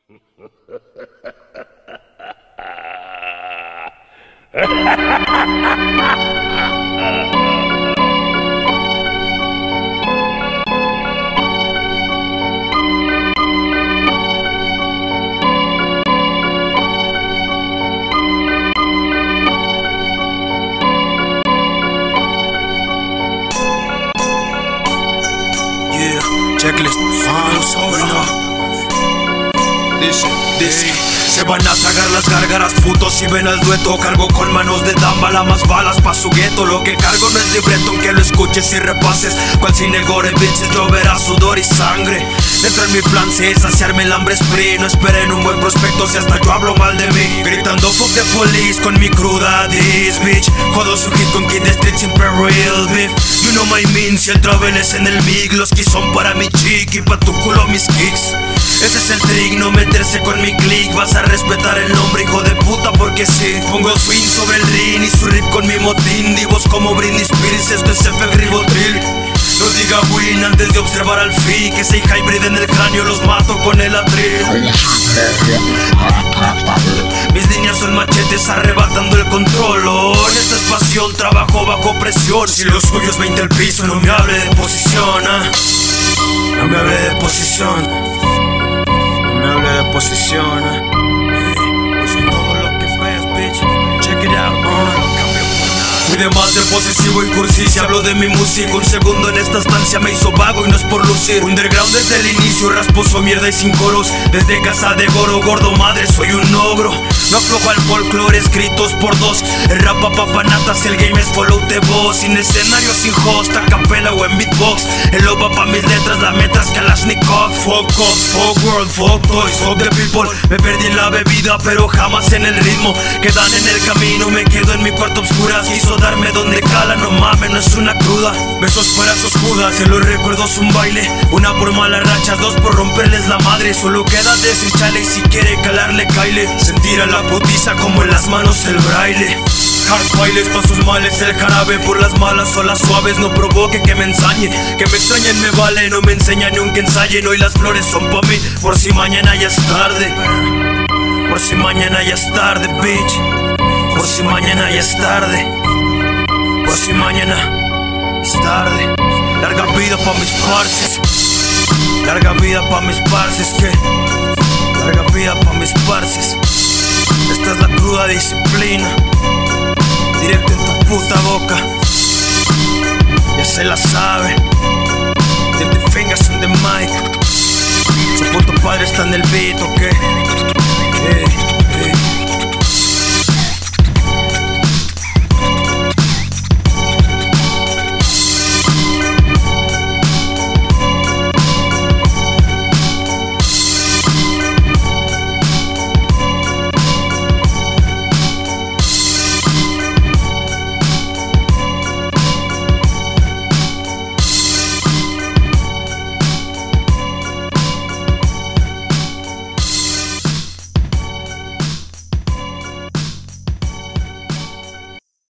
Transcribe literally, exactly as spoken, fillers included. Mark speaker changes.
Speaker 1: Checklist, ah, bueno. Dice, dice. Se van a tragar las gárgaras, putos, si ven al dueto. Cargo con manos de dama, más balas pa' su gueto. Lo que cargo no es libreto, aunque lo escuches y repases. Cual cine gore, bitches, lloverá sudor y sangre. Dentro en mi plan si es saciarme el hambre spree. No esperen un buen prospecto si hasta yo hablo mal de mí. Gritando fuck the police con mi cruda this bitch. Jodo su hit con Kid the Street siempre real beef. You know my mean, si el travel es en el mig. Los que son para mi chick y pa' tu culo mis kicks. Ese es el trick, no meterse con mi click. Vas a respetar el nombre, hijo de puta, porque sí. Pongo el swing sobre el ring y su rip con mi motín. Divos como Britney Spears, esto es F Ribotril. No diga win antes de observar al fi. Que si hybrid en el cráneo los mato con el atril. Mis líneas son machetes arrebatando el control. Oh, en esta es pasión, trabajo bajo presión. Si lo suyo es veinte el piso, no me hable de posición, ¿eh? No me hable de posición. No me hable de posición, ¿eh? Yo soy todo lo que ves, bitch. Check it out, uh. Fui de más de posesivo y cursi. Si hablo de mi música, un segundo en esta estancia me hizo vago y no es por lucir. Underground desde el inicio, rasposo, mierda y sin coros. Desde casa de goro, gordo madre, soy un ogro. No aflojo al folclore, escritos por dos. El rap a papanatas, el game es follow the boss. Sin escenario, sin host, a capela o en beatbox. El loba pa' mis letras, la metas Kalashnikov. Fuck cops, fuck world, fuck toys, fuck the people. Me perdí en la bebida, pero jamás en el ritmo. Quedan en el camino, me quedo en mi cuarto obscura. Quiso darme donde cala, no mames, no es una cruda. Besos para sus judas, se los recuerdos un baile. Una por malas rachas, dos por romperles la madre. Solo queda decir chale y si quiere calarle, caile. Sentir a la putiza como en las manos el braille. Hard bailes pa' sus males, el jarabe por las malas o las suaves. No provoque que me ensañe, que me extrañen me vale. No me enseñan ni aunque ensayen, hoy las flores son pa' mí. Por si mañana ya es tarde, por si mañana ya es tarde, bitch. Por si mañana ya es tarde, por si mañana es tarde. Larga vida pa' mis parces, larga vida pa' mis parces, que larga vida pa' mis parces. Esta es la cruda disciplina, directo en tu puta boca. Ya se la sabe, dirty fingers on the mic. Su puto padre está en el beat, ok.